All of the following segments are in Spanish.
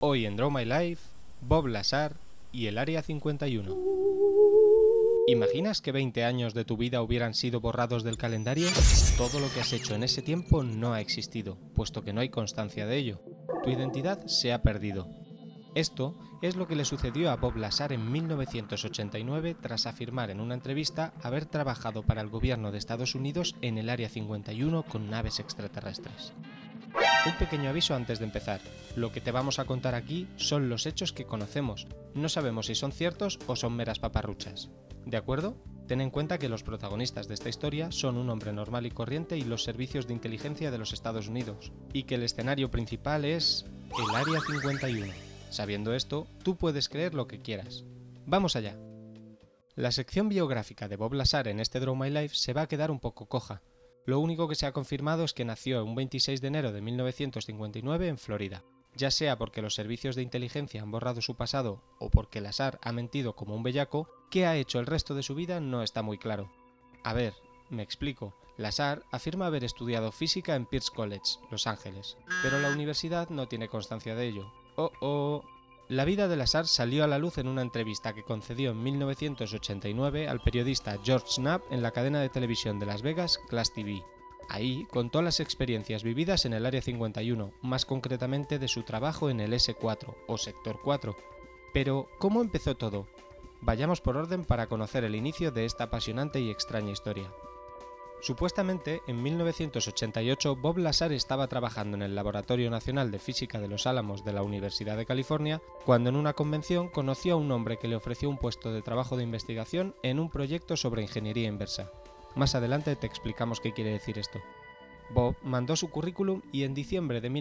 Hoy en Draw My Life, Bob Lazar y el Área 51. ¿Imaginas que 20 años de tu vida hubieran sido borrados del calendario? Todo lo que has hecho en ese tiempo no ha existido, puesto que no hay constancia de ello. Tu identidad se ha perdido. Esto es lo que le sucedió a Bob Lazar en 1989 tras afirmar en una entrevista haber trabajado para el gobierno de Estados Unidos en el Área 51 con naves extraterrestres. Un pequeño aviso antes de empezar. Lo que te vamos a contar aquí son los hechos que conocemos. No sabemos si son ciertos o son meras paparruchas. ¿De acuerdo? Ten en cuenta que los protagonistas de esta historia son un hombre normal y corriente y los servicios de inteligencia de los Estados Unidos, y que el escenario principal es el Área 51. Sabiendo esto, tú puedes creer lo que quieras. ¡Vamos allá! La sección biográfica de Bob Lazar en este Draw My Life se va a quedar un poco coja. Lo único que se ha confirmado es que nació un 26 de enero de 1959 en Florida. Ya sea porque los servicios de inteligencia han borrado su pasado o porque Lazar ha mentido como un bellaco, qué ha hecho el resto de su vida no está muy claro. A ver, me explico. Lazar afirma haber estudiado física en Pierce College, Los Ángeles, pero la universidad no tiene constancia de ello. La vida de Lazar salió a la luz en una entrevista que concedió en 1989 al periodista George Knapp en la cadena de televisión de Las Vegas, Class TV. Ahí contó las experiencias vividas en el Área 51, más concretamente de su trabajo en el S4 o Sector 4. Pero, ¿cómo empezó todo? Vayamos por orden para conocer el inicio de esta apasionante y extraña historia. Supuestamente, en 1988, Bob Lazar estaba trabajando en el Laboratorio Nacional de Física de Los Álamos de la Universidad de California, cuando en una convención conoció a un hombre que le ofreció un puesto de trabajo de investigación en un proyecto sobre ingeniería inversa. Más adelante te explicamos qué quiere decir esto. Bob mandó su currículum y en diciembre de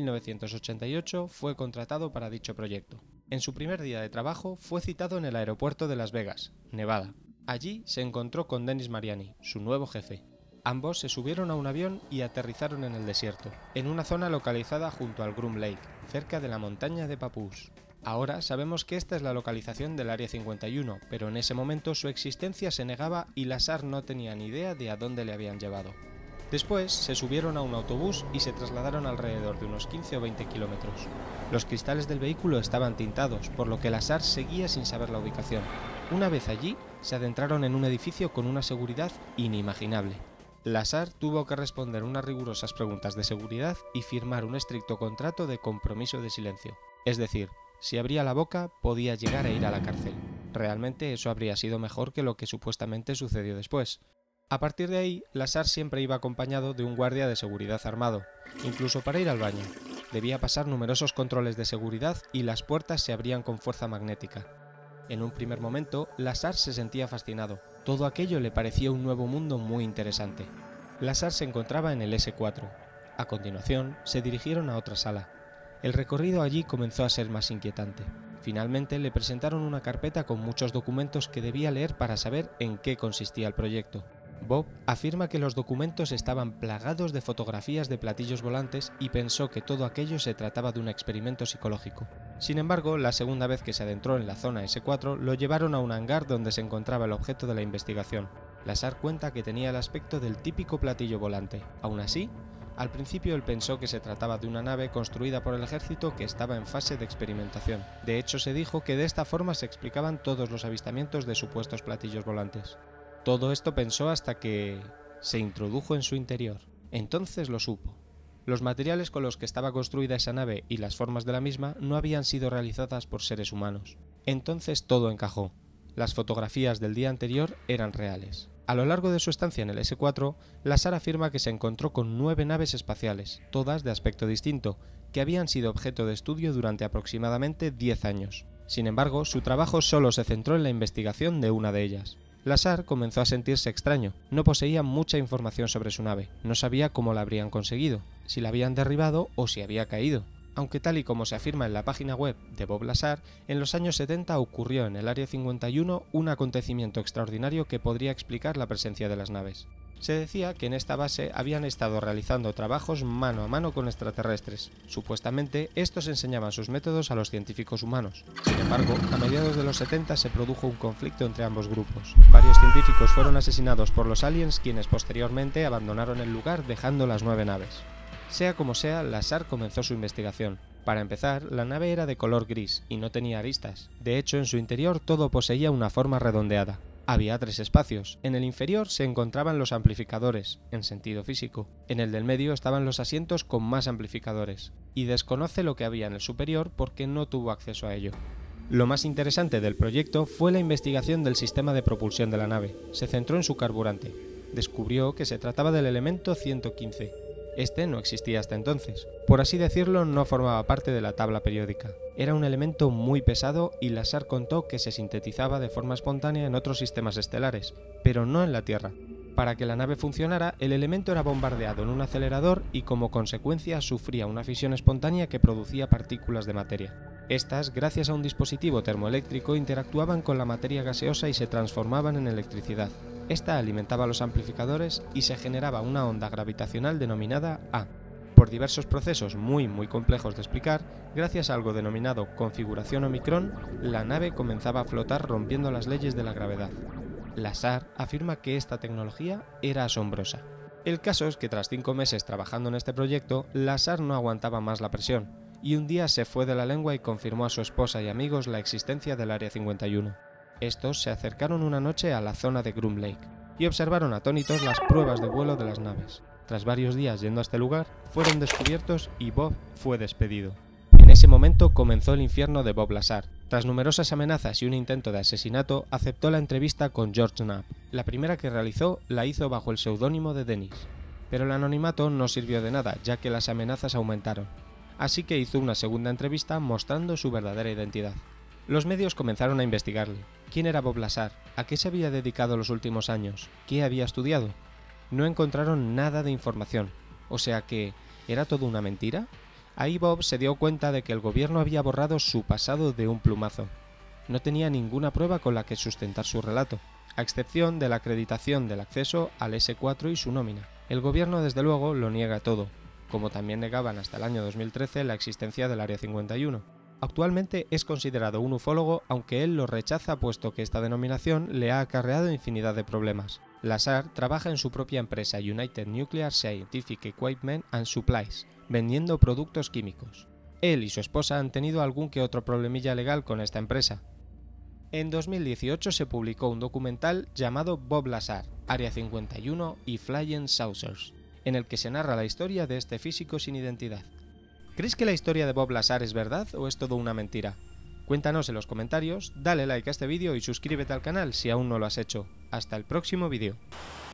1988 fue contratado para dicho proyecto. En su primer día de trabajo fue citado en el aeropuerto de Las Vegas, Nevada. Allí se encontró con Dennis Mariani, su nuevo jefe. Ambos se subieron a un avión y aterrizaron en el desierto, en una zona localizada junto al Groom Lake, cerca de la montaña de Papoose. Ahora sabemos que esta es la localización del Área 51, pero en ese momento su existencia se negaba y Lazar no tenía ni idea de a dónde le habían llevado. Después se subieron a un autobús y se trasladaron alrededor de unos 15 o 20 kilómetros. Los cristales del vehículo estaban tintados, por lo que Lazar seguía sin saber la ubicación. Una vez allí, se adentraron en un edificio con una seguridad inimaginable. Lazar tuvo que responder unas rigurosas preguntas de seguridad y firmar un estricto contrato de compromiso de silencio. Es decir, si abría la boca podía llegar a ir a la cárcel. Realmente eso habría sido mejor que lo que supuestamente sucedió después. A partir de ahí, Lazar siempre iba acompañado de un guardia de seguridad armado, incluso para ir al baño. Debía pasar numerosos controles de seguridad y las puertas se abrían con fuerza magnética. En un primer momento, Lazar se sentía fascinado. Todo aquello le parecía un nuevo mundo muy interesante. Lazar se encontraba en el S4. A continuación, se dirigieron a otra sala. El recorrido allí comenzó a ser más inquietante. Finalmente le presentaron una carpeta con muchos documentos que debía leer para saber en qué consistía el proyecto. Bob afirma que los documentos estaban plagados de fotografías de platillos volantes y pensó que todo aquello se trataba de un experimento psicológico. Sin embargo, la segunda vez que se adentró en la zona S4 lo llevaron a un hangar donde se encontraba el objeto de la investigación. Lazar cuenta que tenía el aspecto del típico platillo volante. Aún así, al principio él pensó que se trataba de una nave construida por el ejército que estaba en fase de experimentación. De hecho, se dijo que de esta forma se explicaban todos los avistamientos de supuestos platillos volantes. Todo esto pensó hasta que se introdujo en su interior. Entonces lo supo. Los materiales con los que estaba construida esa nave y las formas de la misma no habían sido realizadas por seres humanos. Entonces todo encajó. Las fotografías del día anterior eran reales. A lo largo de su estancia en el S4, Lazar afirma que se encontró con 9 naves espaciales, todas de aspecto distinto, que habían sido objeto de estudio durante aproximadamente 10 años. Sin embargo, su trabajo solo se centró en la investigación de una de ellas. Lazar comenzó a sentirse extraño, no poseía mucha información sobre su nave, no sabía cómo la habrían conseguido, si la habían derribado o si había caído. Aunque tal y como se afirma en la página web de Bob Lazar, en los años 70 ocurrió en el Área 51 un acontecimiento extraordinario que podría explicar la presencia de las naves. Se decía que en esta base habían estado realizando trabajos mano a mano con extraterrestres. Supuestamente, estos enseñaban sus métodos a los científicos humanos. Sin embargo, a mediados de los 70 se produjo un conflicto entre ambos grupos. Varios científicos fueron asesinados por los aliens, quienes posteriormente abandonaron el lugar dejando las 9 naves. Sea como sea, Lazar comenzó su investigación. Para empezar, la nave era de color gris y no tenía aristas. De hecho, en su interior todo poseía una forma redondeada. Había 3 espacios. En el inferior se encontraban los amplificadores, en sentido físico. En el del medio estaban los asientos con más amplificadores. Y desconoce lo que había en el superior porque no tuvo acceso a ello. Lo más interesante del proyecto fue la investigación del sistema de propulsión de la nave. Se centró en su carburante. Descubrió que se trataba del elemento 115. Este no existía hasta entonces. Por así decirlo, no formaba parte de la tabla periódica. Era un elemento muy pesado y Lazar contó que se sintetizaba de forma espontánea en otros sistemas estelares, pero no en la Tierra. Para que la nave funcionara, el elemento era bombardeado en un acelerador y como consecuencia sufría una fisión espontánea que producía partículas de materia. Estas, gracias a un dispositivo termoeléctrico, interactuaban con la materia gaseosa y se transformaban en electricidad. Esta alimentaba los amplificadores y se generaba una onda gravitacional denominada A. Por diversos procesos muy complejos de explicar, gracias a algo denominado configuración Omicron, la nave comenzaba a flotar rompiendo las leyes de la gravedad. Lazar afirma que esta tecnología era asombrosa. El caso es que tras 5 meses trabajando en este proyecto, Lazar no aguantaba más la presión, y un día se fue de la lengua y confirmó a su esposa y amigos la existencia del Área 51. Estos se acercaron una noche a la zona de Groom Lake y observaron atónitos las pruebas de vuelo de las naves. Tras varios días yendo a este lugar, fueron descubiertos y Bob fue despedido. En ese momento comenzó el infierno de Bob Lazar. Tras numerosas amenazas y un intento de asesinato, aceptó la entrevista con George Knapp. La primera que realizó la hizo bajo el seudónimo de Dennis. Pero el anonimato no sirvió de nada, ya que las amenazas aumentaron. Así que hizo una segunda entrevista mostrando su verdadera identidad. Los medios comenzaron a investigarle. ¿Quién era Bob Lazar? ¿A qué se había dedicado los últimos años? ¿Qué había estudiado? No encontraron nada de información. O sea que, ¿era todo una mentira? Ahí Bob se dio cuenta de que el gobierno había borrado su pasado de un plumazo. No tenía ninguna prueba con la que sustentar su relato, a excepción de la acreditación del acceso al S4 y su nómina. El gobierno desde luego lo niega todo, como también negaban hasta el año 2013 la existencia del Área 51. Actualmente es considerado un ufólogo, aunque él lo rechaza puesto que esta denominación le ha acarreado infinidad de problemas. Lazar trabaja en su propia empresa United Nuclear Scientific Equipment and Supplies, vendiendo productos químicos. Él y su esposa han tenido algún que otro problemilla legal con esta empresa. En 2018 se publicó un documental llamado Bob Lazar, Área 51 y Flying Saucers, en el que se narra la historia de este físico sin identidad. ¿Crees que la historia de Bob Lazar es verdad o es todo una mentira? Cuéntanos en los comentarios, dale like a este vídeo y suscríbete al canal si aún no lo has hecho. Hasta el próximo vídeo.